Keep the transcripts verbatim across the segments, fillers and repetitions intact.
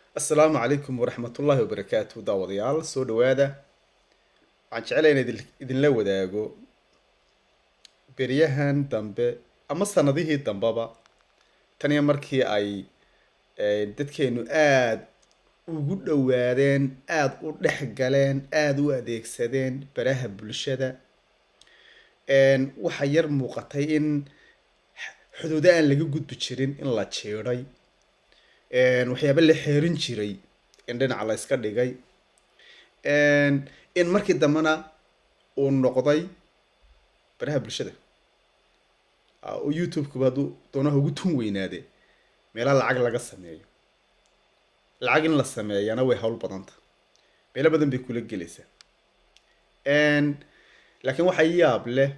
السلام عليكم ورحمة الله وبركاته داوديال soo dhawaada waxaan jeclahay inaan idin idinla wadaago beryahan dambe ama sanadihii dambaba tan iyo markii ay ee, dadkeenu aad ugu dhowaadeen aad u dhex galeen aad u adeegsadeen baraha bulshada een waxa yar muuqatay in xuduudo aan laga gudbi jirin in la jeeray een waxyaabo la xeerin jiray in dhinaca la iska dhigay een in markii dambana uu noqday baraha bulshada ah, oo youtube-ku haduu doonaha ugu tun weynaade meelaha lacag laga sameeyo lacag in la sameeyana way hawl badanta meelo badan bay kula gelaysaa een laakiin waxa yaab leh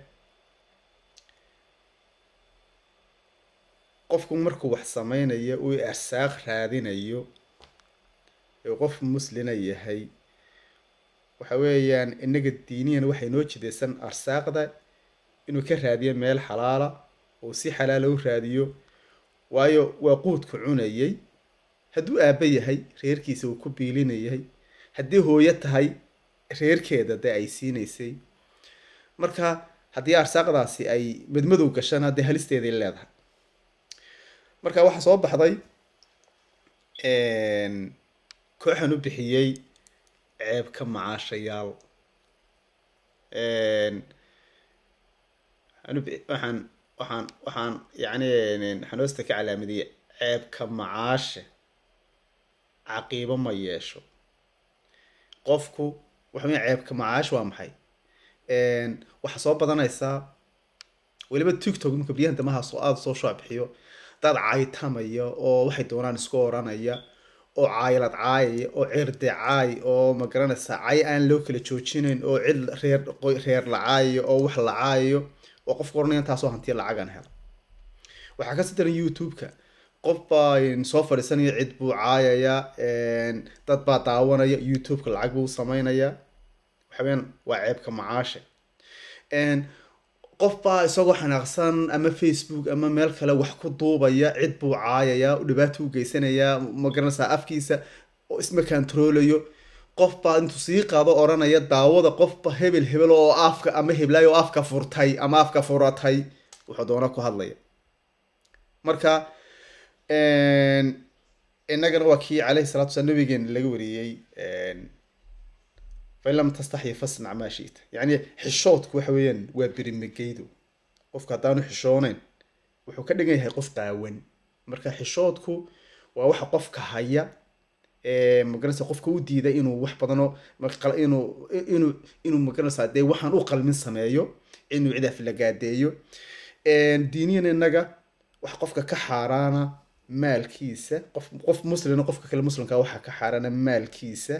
qofku markuu wax sameynayo uu arsaaq raadinayo ee qof muslina yahay waxa weeyaan inaga diiniyan waxay noo jideysan arsaaqda inuu ka raadiyo meel xalaala oo si xalaal u raadiyo waayo waa quudku cunayay hadduu aabba yahay reerkiisa uu ku biilinayay haddii hooyo tahay reerkeeda dee ay siinaysay marka haddii arsaaqdaasi ay madmadow gashana dee halisteeday leedahay marka waxa soo baxday een kooxan u bixiyay ceeb ka macaashayaal een anu waxaan waxaan waxaan yacni xanoosta ka calaamadiyay ceeb ka macaashe caqiibo ma yeesho qofku waxa weeye ceeb ka macaash waa maxay een waxa soo badanaysaa weliba tiktok marka biyahan damaha soo aad soo shaac bixiyo dad caaytamaya oo waxay doonaan isku oranaya oo caayilad caayaya oo cirdi caay oo ma garanaysaa caay aan loo kala joojinayn oo cid reer reer la caayo oo wax la caayo oo qofku oranaya taasoo hantiya lacagan helo waxaa ka sidan youtube-ka qof baa soo fadhiisanaya cid buu caayaya een dad baa daawanaya youtube-ka lacag buu sameynaya waxa weeyaan waa ceebka macaashe een qof baa isagoo xanaaqsan ama facebook ama meel kale wax ku duubaya cid buu caayaya u dhibaato u geysanaya ma garanaysaa afkiisa oo isma controlayo qof baa intuu sii qaado oranaya daawada qofba hebel hebel oo afka ama heblaayo oo afka furtay ama afka furatay wuxuu doona ku hadlaya marka een inagana waa kii calayhi salaatu wasalaam nabigeena laga wariyay een فإن لم تستحي فاصنع ما شئت يعني حشوتك waxa weeyaan waa birimageydo qofka hadaan xishoonayn wuxuu ka dhigan yahay qof qaawan marka xishoodku waa waxa qofka haya ee magaranaysa qofka u diida inuu wax badano maqal inuu inuu inuu magaranaysa de waxaan u qalmin sameeyo inuu cid af la gaadeeyo ee diiniyan inaga wax qofka ka xaaraana maalkiisa qof qof muslim qofka kale muslimka waxa ka xaaraana maalkiisa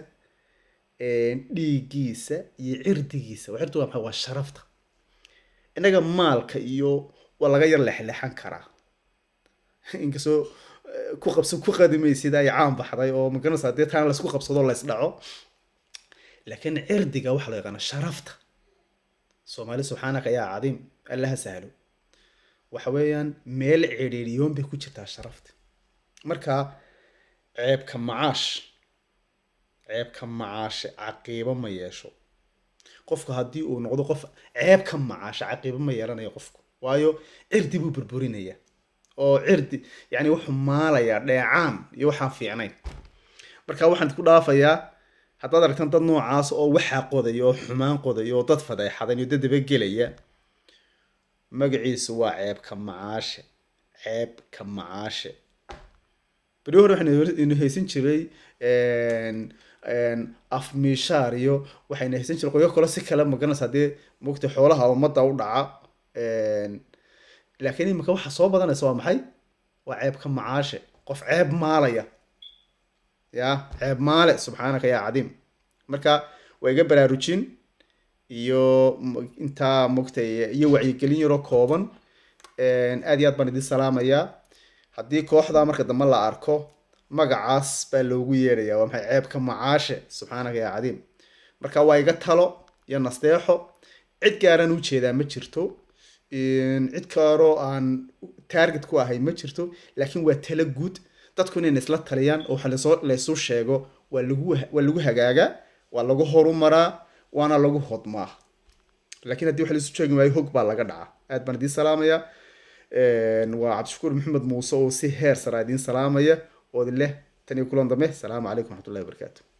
dhiigiisa iyo cirdigiisa waxirtu waa maxay waa sharafta inaga maalka iyo waa laga yar leexleexan karaa inkastoo ku qabsan ku qadimaysid ay caan baxday oo magaranaysaa dee taan la isku qabsado la isdhaco laakiin cirdiga waxa la yaqaan sharafta Soomaali subxaanaka yaa cadiim allaha sahlo waxa weeyaan meel ciriiriyoon bay ku jirtaa sharafta marka ceebka macaash ceebka macaashe caqiibo ma yeesho qofku haddii uu noqdo qof ceebka macaashe caqiibo ma yeelanayo qofku waayo cirdi buu burburinaya oo cirdi yani wuxuu maalaya dheecaan iyo waxaan fiicnayn marka waxaan ku dhaafayaa haddaad aragtaan dad noocaas oo waxaa qodayo oo xumaan qodayo oo dad fadeexadan iyo dad daba gelaya magaciisu waa ceebka macaashe ceebka macaashe bari hore waxaan inuu haysan jiray een een afmishaar iyo waxayna haysan jiray qoyo kale si kale magaranaysa hadii mugta xoolaha umada u dhaca een laakiin imika waxa soo badanaysa waa maxay waa ceebka macaashe qof ceeb maalaya ya ceeb maale subxaanaka yaa cadiim marka way iga baraarujin iyo inta mugta iyo wacyigelin yaro kooban een aad iyo aad baan idin salaamayaa haddii kooxda marka dambe la arko magacaas baa loogu yeerayaa waa maxay ceebka macaashe subxaanaka yaa cadiim marka waa iga talo iyo nasteexo cid gaaran u jeedaa ma jirto in cid karo aan target ku ahay ma jirto laakiin waa talo guud dadku inay isla taliyaan oo waxa lasoo laysu sheego waa lagu waa lagu hagaagaa waa lagu horumaraa waana lagu hodmaa laakiin haddii waxa laysu sheegi waayo hog baa laga dhacaa aad baan idiin salaamaya waa cabdishakuur maxamed muuse oo si heer sare idiin salaamaya oo leh tani kulan dambe salaamu calaykum waraxmatullahi wabarakaatu